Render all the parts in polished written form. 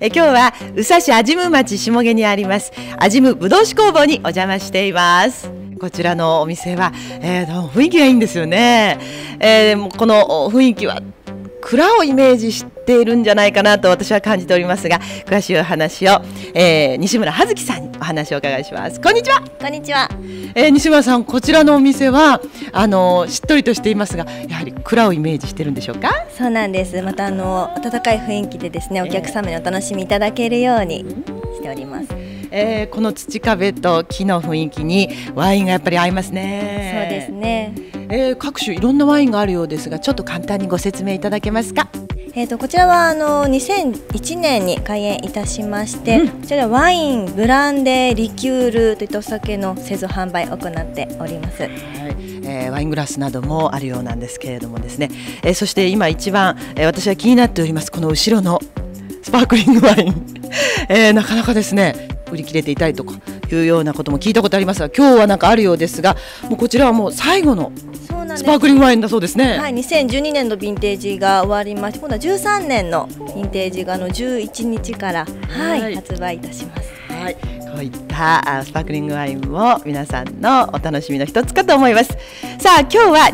今日は宇佐市安心院町下毛にあります安心院ぶどう酒工房にお邪魔しています。こちらのお店は、雰囲気がいいんですよね。この雰囲気は蔵をイメージしているんじゃないかなと私は感じておりますが、詳しいお話を、西村葉月さんにお話をお伺いします。こんにちは。 こんにちは。 西村さん、こちらのお店はしっとりとしていますが、やはり蔵をイメージしてるんでしょうか？ そうなんです。また温かい雰囲気でですね、お客様にお楽しみいただけるようにしております。 この土壁と木の雰囲気にワインがやっぱり合いますね。 そうですね。 各種いろんなワインがあるようですが、ちょっと簡単にご説明いただけますか？ こちらは2001年に開園いたしまして、こちらはワイン、ブランデー、リキュールといったお酒の製造販売を行っております。 ワイングラスなどもあるようなんですけれどもですね、そして今一番、私は気になっておりますこの後ろのスパークリングワイン、なかなかですね売り切れていたりとかいうようなことも聞いたことありますが、今日はなんかあるようですが、もうこちらはもう最後のスパークリングワインだそうですね。 はい、2012年のヴィンテージが終わりまして、今度は13年のヴィンテージが11日から、発売いたします。 こういったスパークリングワインも皆さんのお楽しみの一つかと思います。さあ、今日は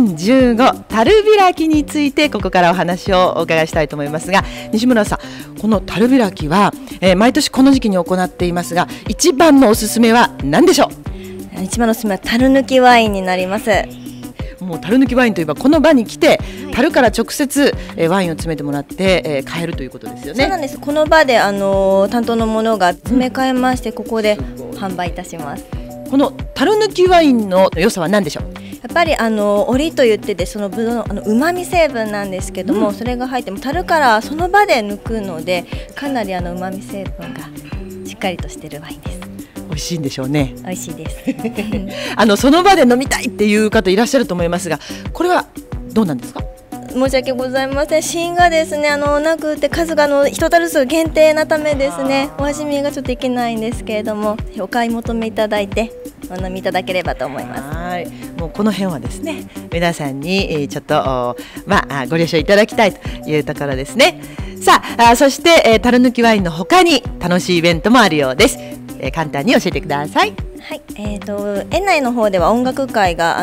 2015樽開きについてここからお話をお伺いしたいと思いますが、西村さん、この樽開きは、毎年この時期に行っていますが、一番のおすすめは何でしょう？ 一番のおすすめは樽抜きワインになります。 もう樽抜きワインといえばこの場に来て樽から直接ワインを詰めてもらって買えるということですよね。 そうなんです。この場で担当の者が詰め替えまして、ここで販売いたします。 この樽抜きワインの良さは何でしょう？ やっぱり折と言ってで、そのぶどうの旨味成分なんですけども、それが入っても樽からその場で抜くので、かなり旨味成分がしっかりとしているワインです。 美味しいんでしょうね。 美味しいですその場で飲みたいっていう方いらっしゃると思いますが、これはどうなんですか？ 申し訳ございません。芯がですねなくて、数が1樽数限定なためですね、お味見がちょっといけないんですけれども、お買い求めいただいてお飲みいただければと思います。 もうこの辺はですね、皆さんにちょっとご了承いただきたいというところですね。さあ、そして樽抜きワインの他に楽しいイベントもあるようです。簡単に教えてください。 はい、園内の方では音楽会が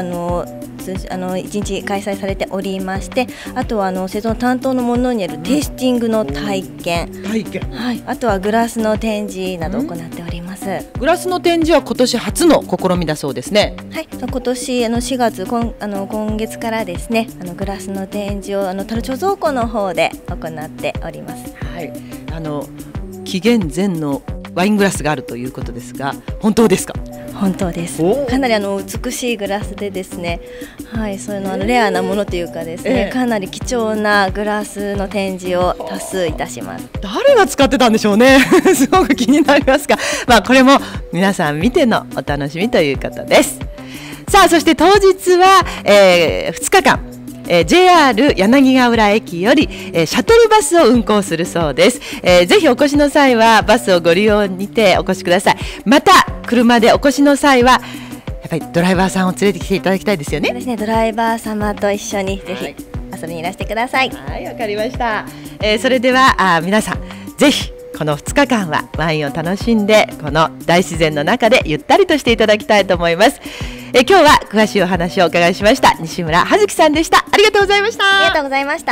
1日開催されておりまして、あとは製造の担当の者によるテイスティングの体験、あとはグラスの展示などを行っております。 グラスの展示は今年初の試みだそうですね。 はい、今年4月今月からですね、グラスの展示を樽貯蔵庫の方で行っております。 紀元前のワイングラスがあるということですが、本当ですか？ 本当です。かなり美しいグラスでですね、そういうのレアなものというかですね、かなり貴重なグラスの展示を多数いたします。 誰が使ってたんでしょうねすごく気になりますが、これも皆さん見てのお楽しみということです。さあ、そして当日は、2日間JR 柳ヶ浦駅より、シャトルバスを運行するそうです。ぜひお越しの際はバスをご利用にてお越しください。また車でお越しの際はやっぱりドライバーさんを連れてきていただきたいですよね。 そうですね、ドライバー様と一緒にぜひ遊びにいらしてください。 はい、わかりました。それでは皆さんぜひこの2日間はワインを楽しんで、この大自然の中でゆったりとしていただきたいと思います。今日は詳しいお話をお伺いしました西村葉月さんでした。ありがとうございました。 ありがとうございました。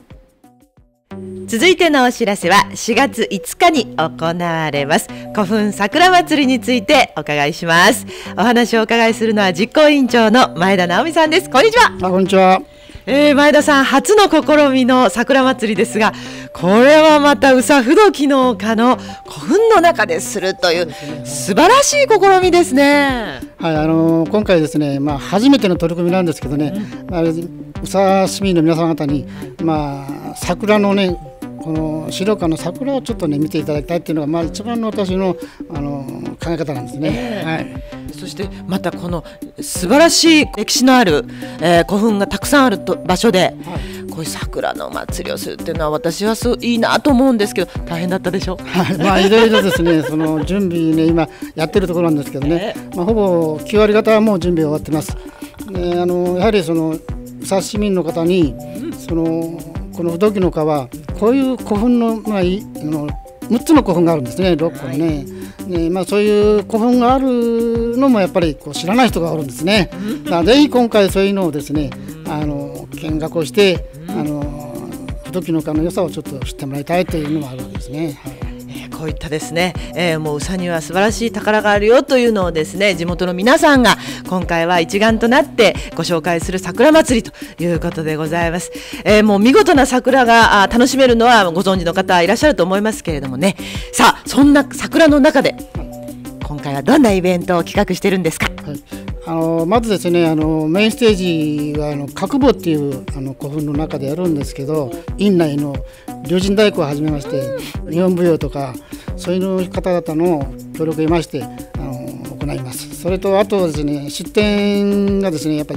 続いてのお知らせは4月5日に行われます古墳桜祭りについてお伺いします。お話をお伺いするのは実行委員長の前田直美さんです。こんにちは。 こんにちは。 前田さん、初の試みの桜祭りですが、これはまた宇佐不動機の丘の古墳の中でするという素晴らしい試みですね。 今回ですね、初めての取り組みなんですけどね、宇佐市民の皆様方に、桜のね、この資料館の桜をちょっとね見ていただきたいっていうのが、一番の私の、考え方なんですね。 そしてまたこの素晴らしい歴史のある、古墳がたくさんある場所で、こういう桜の祭りをするっていうのは私はいいなと思うんですけど、大変だったでしょう？ いろいろですねその準備ね今やってるところなんですけどね、ほぼ9割方はもう準備終わってます。やはりその宇佐市民の方に、この不動機の丘はこういう古墳の、 6つの古墳があるんですね、6個ね。そういう古墳があるのもやっぱり知らない人がおるんですね。ぜひ今回そういうのをですね、見学をして、不時の丘の良さをちょっと知ってもらいたいというのもあるわけですね。 こういったですね、もう宇佐には素晴らしい宝があるよというのをですね、地元の皆さんが今回は一丸となってご紹介する桜祭りということでございます。もう見事な桜が楽しめるのはご存知の方いらっしゃると思いますけれどもね。さあ、そんな桜の中で今回はどんなイベントを企画してるんですか？ まずですね、メインステージは角坊っていう古墳の中でやるんですけど、院内の龍神太鼓をはじめまして日本舞踊とかそういう方々の協力を得まして行います。それとあとですね、出店がですねやっぱり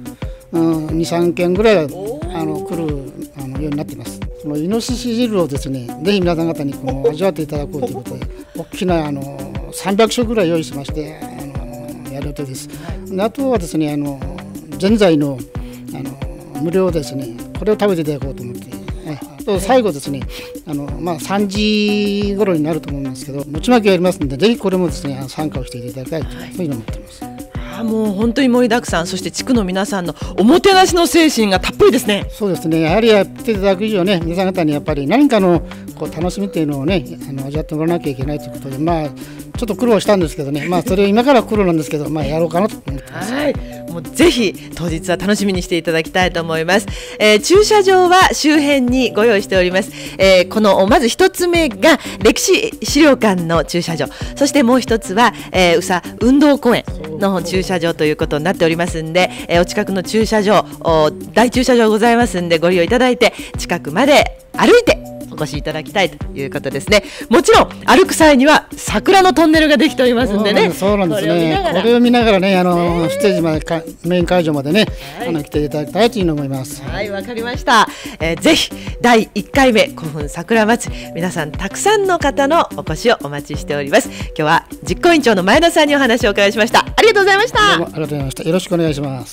12、13件ぐらいは来るようになっています。そのイノシシ汁をですね、ぜひ皆さん方に味わっていただこうということで大きな300食ぐらい用意しましてやる予定です。あとはですね、ぜんざいの無料ですね、これを食べていただこうと思って、あと最後ですね、3時頃になると思うんですけど、餅巻きをやりますので、ぜひこれもですね参加をしていただきたいと、そういうのを思っています。 もう本当に盛りだくさん、そして地区の皆さんのおもてなしの精神がたっぷりですね。 そうですね、やはりやっていただく以上ね、皆さん方にやっぱり何かの楽しみというのをね味わってもらわなきゃいけないということで、ちょっと苦労したんですけどね、それ今から苦労なんですけど、やろうかなと思ってます。 もうぜひ当日は楽しみにしていただきたいと思います。駐車場は周辺にご用意しております。このまず一つ目が歴史資料館の駐車場、そしてもう一つは、宇佐運動公園の駐車場ということになっておりますんで、お近くの駐車場、大駐車場ございますんでご利用いただいて近くまで歩いてお越しいただきたいということですね。もちろん歩く際には桜のトンネルができておりますんでね。 そうなんですね。これを見ながらね、ステージまでメイン会場までね、来ていただきたいというのを思います。 はい、わかりました。ぜひ第1回目古墳桜祭り、皆さんたくさんの方のお越しをお待ちしております。今日は実行委員長の前田さんにお話をお伺いしました。ありがとうございました。 どうもありがとうございました。よろしくお願いします。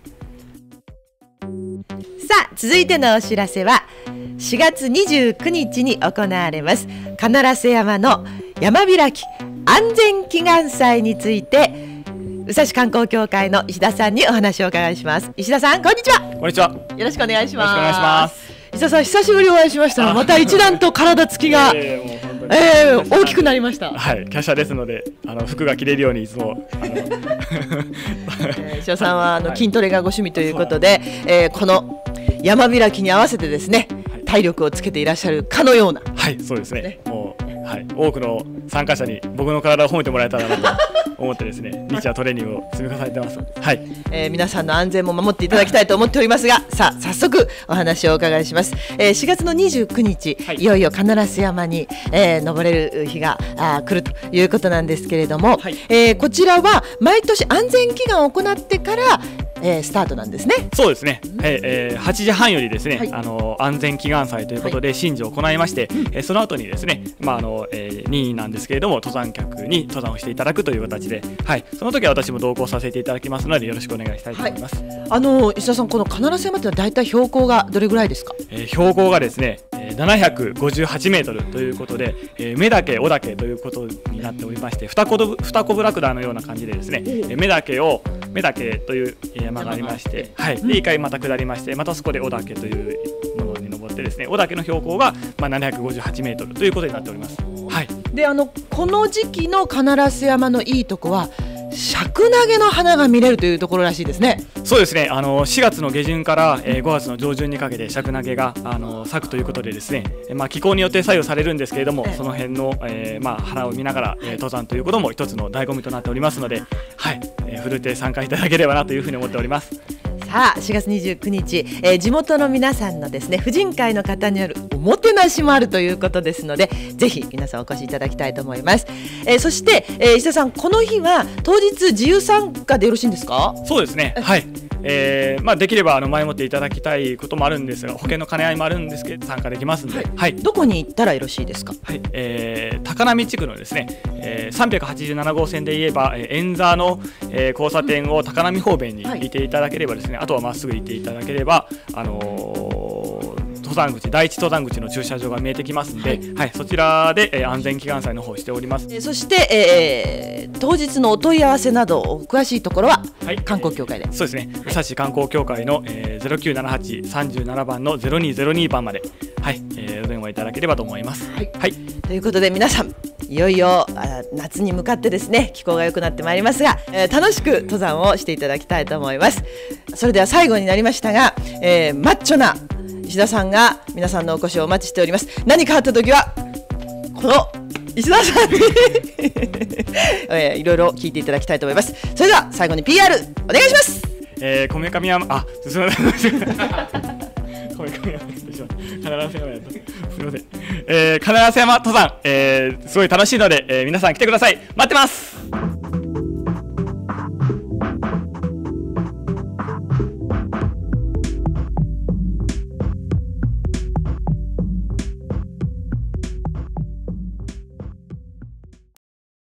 さあ、続いてのお知らせは4月29日に行われます必瀬山の山開き安全祈願祭について、宇佐市観光協会の石田さんにお話をお伺いします。石田さん、こんにちは。 こんにちは。 よろしくお願いします。 よろしくお願いします。 石田さん、久しぶりお会いしましたら、また一段と体つきが、大きくなりました。 はい、華奢ですので、服が着れるようにいつも。 石田さんは筋トレがご趣味ということで、この山開きに合わせてですね、体力をつけていらっしゃるかのような。 はい、そうですね。もう、はい、多くの参加者に僕の体を褒めてもらえたらなと思ってですね、日夜トレーニングを積み重ねてます。はい。皆さんの安全も守っていただきたいと思っておりますが、さあ早速お話をお伺いします。4月の29日、いよいよ必瀬山に、登れる日が来るということなんですけれども、こちらは毎年安全祈願を行ってからスタートなんですね。 そうですね。8時半よりですね、安全祈願祭ということで神事を行いまして、その後にですね、任意なんですけれども登山客に登山をしていただくという形で、その時は私も同行させていただきますのでよろしくお願いしたいと思います。 石田さん、この必瀬山ってはだいたい標高がどれぐらいですか？ 標高がですね、758メートルということで、目岳、尾岳ということになっておりまして、二コブラクダのような感じでですね、目岳という山がありまして、で1回また下りまして、またそこで尾岳というものに登ってですね、尾岳の標高が758メートルということになっております。 でこの時期の必瀬山のいいとこは尺投げの花が見れるというところらしいですね。 そうですね。4月の下旬から5月の上旬にかけて尺投げが咲くということでですね、気候によって左右されるんですけれども、その辺の花を見ながら登山ということも一つの醍醐味となっておりますので、ふるって参加いただければなというふうに思っております。 さあ、4月29日、地元の皆さんのですね、婦人会の方によるおもてなしもあるということですので、ぜひ皆さんお越しいただきたいと思います。そして、石田さん、この日は当日自由参加でよろしいんですか？ そうですね。はい。できれば前もっていただきたいこともあるんですが、保険の兼ね合いもあるんですけど参加できますので、 どこに行ったらよろしいですか？ 高波地区のですね、387号線で言えば円座の、交差点を高波方面にいていただければですね、あとはまっすぐ行っていただければ登登山口、第一登山口の駐車場が見えてきますので、はい、そちらで、安全祈願祭の方をしております。 そして、当日のお問い合わせなどお詳しいところは、観光協会で。 そうですね。宇佐市観光協会の、0978-37番の0202番まで、はい、お電話いただければと思います。 はい。ということで皆さん、いよいよ夏に向かってですね、気候が良くなってまいりますが、楽しく登山をしていただきたいと思います。それでは最後になりましたが、マッチョな石田さんが皆さんのお越しをお待ちしております。何かあった時はこの石田さんにいろいろ聞いていただきたいと思います。それでは最後に PR お願いします。 こめかみ山、すみません。こめかみ山金瀬山登山、すごい楽しいので、皆さん来てください。待ってます。